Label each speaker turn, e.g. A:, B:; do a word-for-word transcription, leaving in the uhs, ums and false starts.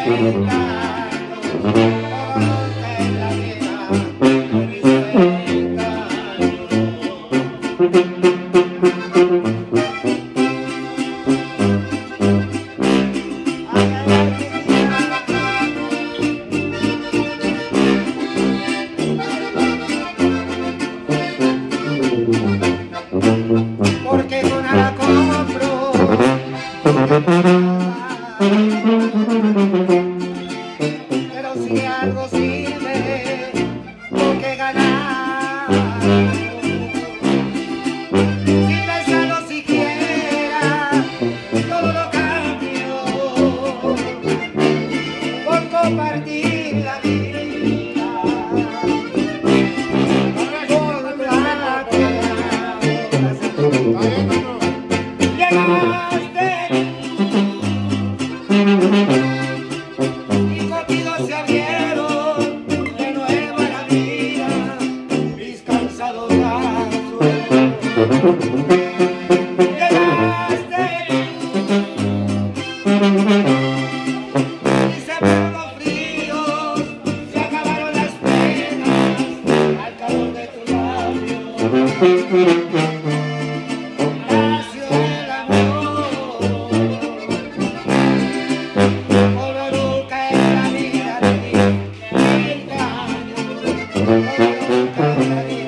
A: Porque no la compro, pero si algo sirve, porque ganar. Si pensarlo siquiera, todo lo cambio por compartir la vida. Mis contidos se abrieron de nuevo a la vida, mis cansados brazos. Llegaste tú y se fueron los fríos, se acabaron las penas al calor de tus labios. Nació el amor. Nunca en la vida.